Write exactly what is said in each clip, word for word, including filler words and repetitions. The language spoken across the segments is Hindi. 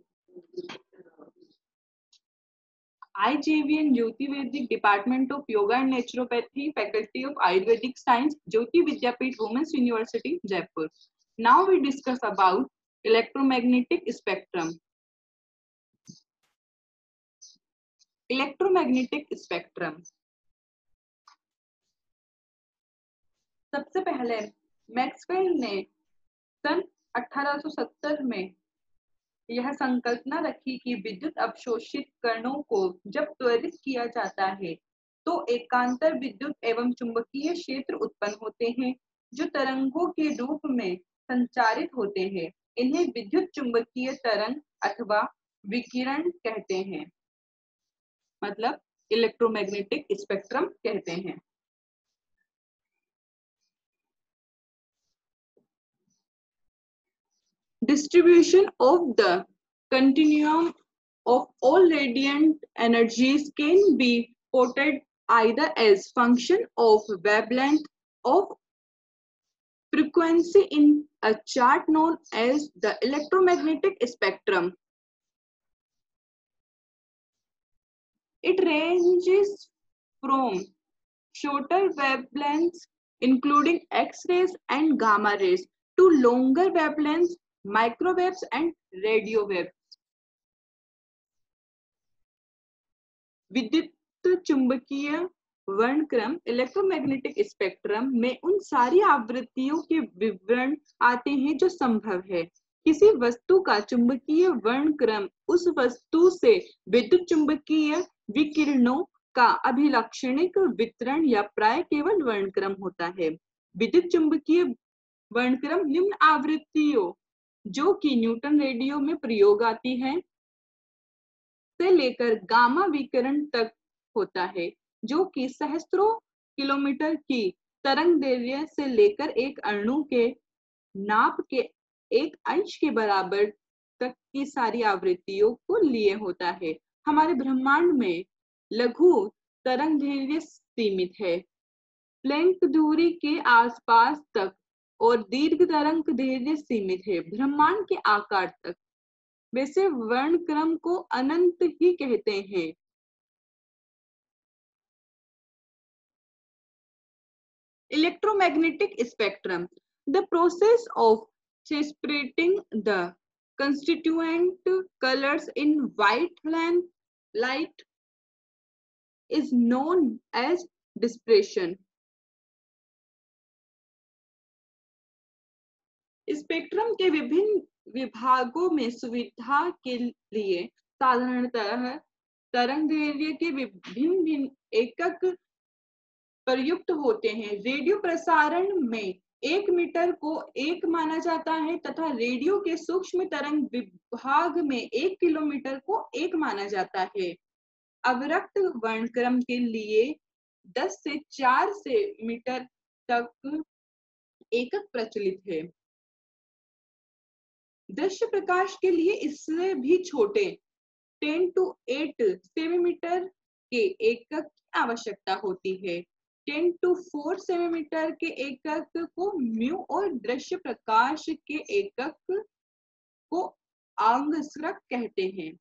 I J V N Jyoti Vedic, Department of Yoga and Naturopathy, Faculty of Ayurvedic Science, Jyoti Vidyapeeth Women's University, Jaipur. Now we discuss about electromagnetic spectrum. Electromagnetic spectrum. सबसे पहले मैक्सवेल ने सन अठारह सौ सत्तर में यह संकल्पना रखी कि विद्युत अवशोषित कणों को जब त्वरित किया जाता है तो एकांतर विद्युत एवं चुंबकीय क्षेत्र उत्पन्न होते हैं जो तरंगों के रूप में संचारित होते हैं। इन्हें विद्युत चुंबकीय तरंग अथवा विकिरण कहते हैं, मतलब इलेक्ट्रोमैग्नेटिक स्पेक्ट्रम कहते हैं। Distribution of the continuum of all radiant energies can be plotted either as function of wavelength of frequency in a chart known as the electromagnetic spectrum. It ranges from shorter wavelengths including X-rays and gamma rays to longer wavelengths, microwaves and radio waves. विद्युत चुंबकीय वर्णक्रम इलेक्ट्रोमैग्नेटिक स्पेक्ट्रम में उन सारी आवृत्तियों के विवरण आते हैं जो संभव है। किसी वस्तु का चुंबकीय वर्णक्रम उस वस्तु से विद्युत चुंबकीय विकिरणों का अभिलक्षणिक वितरण या प्राय केवल वर्णक्रम होता है। विद्युत चुंबकीय वर्णक्रम निम्न आवृत्तियों जो कि न्यूटन रेडियो में प्रयोग आती है से लेकर गामा विकिरण तक होता है, जो कि सहस्त्रों किलोमीटर की तरंग दैर्ध्य से लेकर एक अणु के नाप के एक अंश के बराबर तक की सारी आवृत्तियों को लिए होता है। हमारे ब्रह्मांड में लघु तरंग दैर्ध्य सीमित है, प्लैंक दूरी के आसपास तक, और दीर्घ तरंग दैर्ध्य सीमित है ब्रह्मांड के आकार तक। वैसे वर्णक्रम को अनंत ही कहते हैं। Electromagnetic spectrum, the process of separating the constituent colors in white light is known as dispersion. Spectrum के विभिन्न विभागों में सुविधा के लिए साधारणतः तरंग दैर्ध्य के विभिन्न भिन्न एकक प्रयुक्त होते हैं। रेडियो प्रसारण में एक मीटर को एक माना जाता है तथा रेडियो के सूक्ष्म तरंग विभाग में एक किलोमीटर को एक माना जाता है। अवरक्त वर्णक्रम के लिए दस से चार सेंटीमीटर तक एकक प्रचलित है। दृश्य प्रकाश के लिए इससे भी छोटे टेन टू एट सेंटीमीटर के एकक की आवश्यकता होती है। टेन टू फोर सेंटीमीटर के एकक को म्यू और दृश्य प्रकाश के एकक को आंगस्त्रक कहते हैं।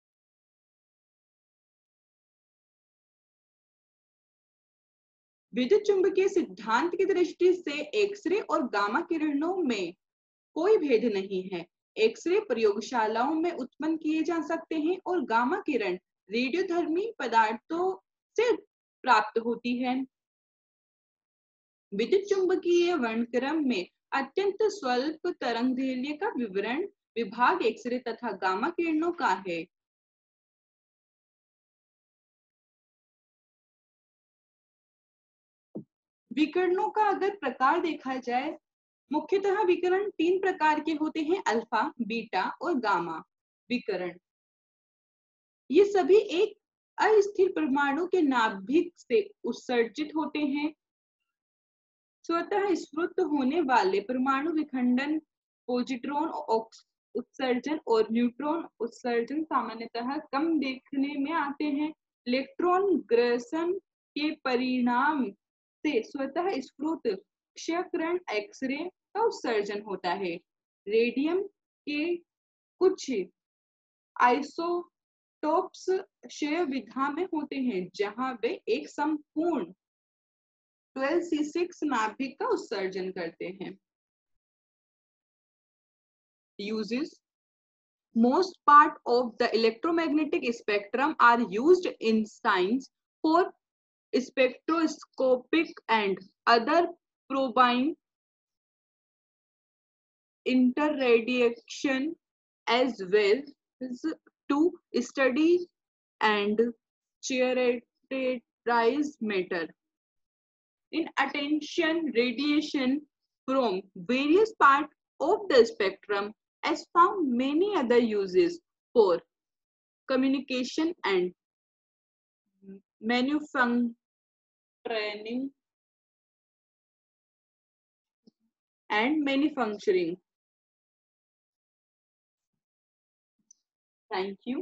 विद्युत चुंबकीय सिद्धांत की दृष्टि से एक्सरे और गामा किरणों में कोई भेद नहीं है। एक्सरे प्रयोगशालाओं में उत्पन्न किए जा सकते हैं और गामा किरण रेडियोधर्मी पदार्थों से प्राप्त होती है। विद्युत चुंबकीय वर्णक्रम में अत्यंत स्वल्प तरंग दैर्ध्य का विवरण विभाग एक्सरे तथा गामा किरणों का है। विकिरणों का अगर प्रकार देखा जाए, मुख्यतः विकिरण तीन प्रकार के होते हैं, अल्फा, बीटा और गामा विकिरण। ये सभी एक अस्थिर परमाणु के नाभिक से उत्सर्जित होते हैं। स्वतः स्फुरित होने वाले परमाणु विखंडन, पॉजिट्रॉन उत्सर्जन और न्यूट्रॉन उत्सर्जन सामान्यतः कम देखने में आते हैं। इलेक्ट्रॉन ग्रसन के परिणाम से स्वतः स्फुरित क्षयकरण एक्सरे का उत्सर्जन होता है। रेडियम के कुछ आइसोटोप्स क्षय विधा में होते हैं जहां वे एक संपूर्ण ट्वेल्व सी सिक्स नाभिक का उत्सर्जन करते हैं। Uses: most part of the electromagnetic spectrum are used in science for spectroscopic and other probing interradiation, as well as to study and characterize matter. In attention, radiation from various parts of the spectrum has found many other uses for communication and manufacturing and manufacturing. Thank you.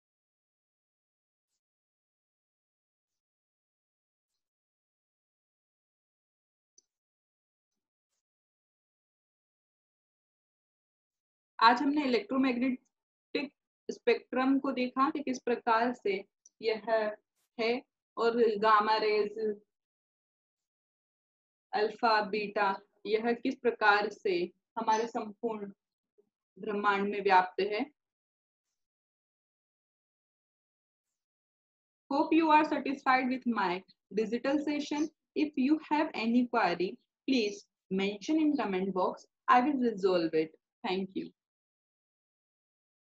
आज हमने इलेक्ट्रोमैग्नेटिक स्पेक्ट्रम को देखा कि किस प्रकार से यह है और गामा रेज, अल्फा, बीटा यह किस प्रकार से हमारे संपूर्ण ब्रह्मांड में व्याप्त है। Hope you are satisfied with my digital session. If you have any query, please mention in comment box. I will resolve it. Thank you.